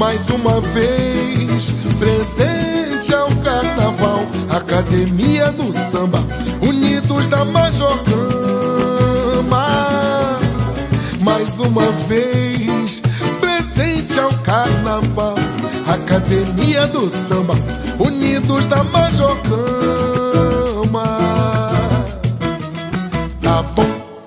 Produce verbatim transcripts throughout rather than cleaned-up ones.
mais uma vez, presente ao carnaval, Academia do Samba, Unidos da Major Gama. Mais uma vez, presente ao carnaval, Academia do Samba, Unidos da Major Gama. Tá bom.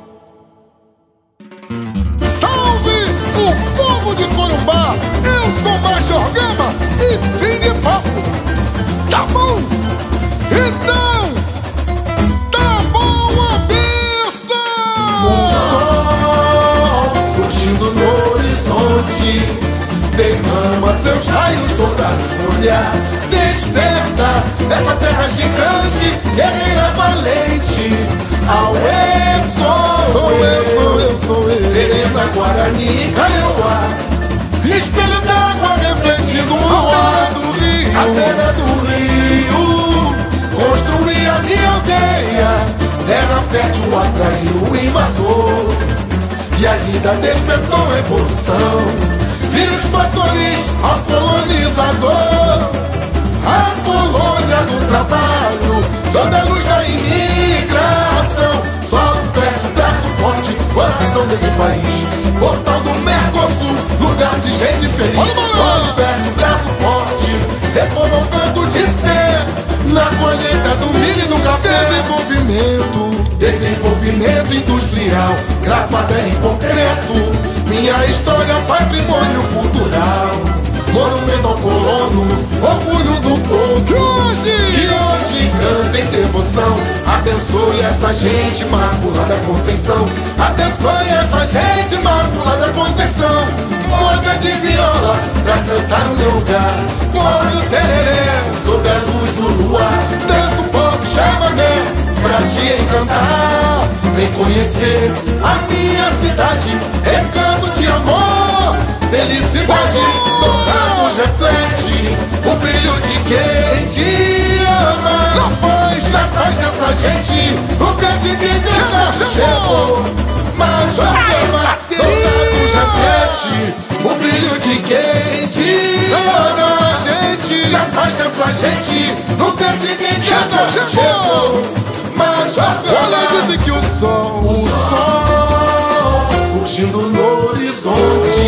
De Corumbá, eu sou Major Gama e fim de papo. Tá bom? Então, tá bom a benção! O sol surgindo no horizonte derrama seus raios dourados no olhar. Desperta essa terra gigante, guerreira valente. Auê, sou eu, sou eu, sou eu, Terena, Guarani, Kaiowá. Espelho d'água refletindo o ar do rio, a terra do rio. Construí a minha aldeia, terra fértil atraiu o invasor. E a vida despertou a evolução. Filhos pastores ao colonizador. A colônia do trabalho, sob a luz da imigração. Solo fértil, braço forte, coração desse país. Portal do Mercosul, lugar de gente feliz. Solo fértil, braço forte, reforma um canto de fé. Na colheita do milho e do café. Desenvolvimento, desenvolvimento industrial, gravada em concreto. Minha história, patrimônio cultural. Monumento ao colono, orgulho do povo. E hoje, e hoje canta em devoção. Abençoe essa gente, Imaculada Conceição. Abençoe essa gente, Imaculada Conceição. Moda de viola pra cantar no meu lugar. Coro tereré sob a luz do luar. Danço pop, chamamé pra te encantar. Vem conhecer a minha cidade, recanto de amor, felicidade. Dourados reflete o brilho de quem te ama. Na paz, na paz dessa gente, o grande guerreiro chegou. Major Gama, Dourados reflete o brilho de quem te ama. Na paz dessa gente, o grande guerreiro chegou. Major Gama, olha, dizem que o sol, o sol surgindo no horizonte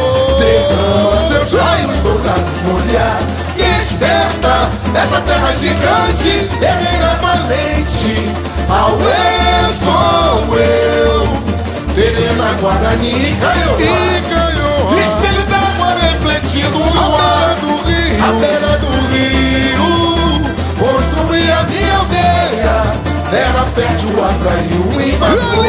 derrama seus raios dourados no olhar. Desperta essa terra gigante, guerreira valente. Auê, sou eu, Terena, Guarani, Kaiowá. Espelho d'água refletindo no ar do rio, a terra do rio. Construí a minha aldeia, terra fértil atraiu o invasor.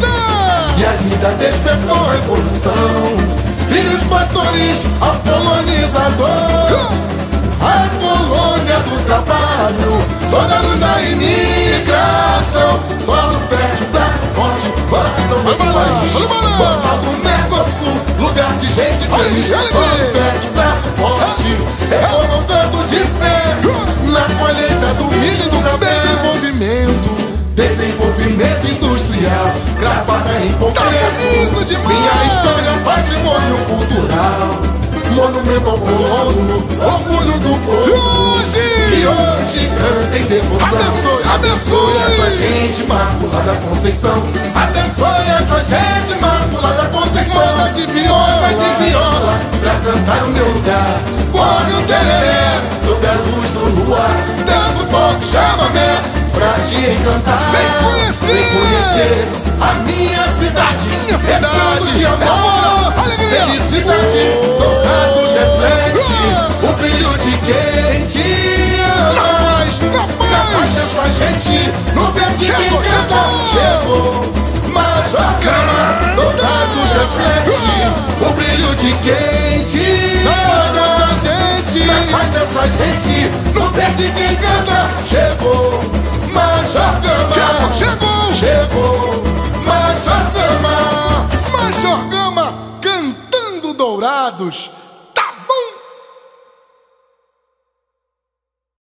E a vida despertou a evolução. Filhos pastores ao colonizador. A colônia do trabalho, sob a luz da imigração. Solo fértil, braço forte, coração desse país. Portal do Mercosul, lugar de gente feliz. Solo fértil, braço forte, reforma um canto de fé. Na colheita do milho e do café. Desenvolvimento, desenvolvimento industrial, gravada em concreto. Minha história, patrimônio cultural. Monumento ao colono, orgulho do povo. E hoje, e hoje canta em devoção. Abençoe, abençoe essa gente, Imaculada Conceição. Abençoe essa gente, Imaculada Conceição. Moda de viola, de viola pra cantar o meu lugar. Corre o tereré sob a luz do luar. Dança o toque, chamamé pra te encantar. Vem conhecer, vem conhecer a minha cidade, minha cidade de amor, felicidade. Dourados reflete o brilho de quem te ama. Na paz, na paz, na paz dessa gente, no verde que canta. Chegou Major Gama, Dourados reflete o brilho de quem te ama. Na paz dessa gente, no verde que canta. Chegou Major Gama, chegou, chegou, Major Gama. Major Gama cantando Dourados.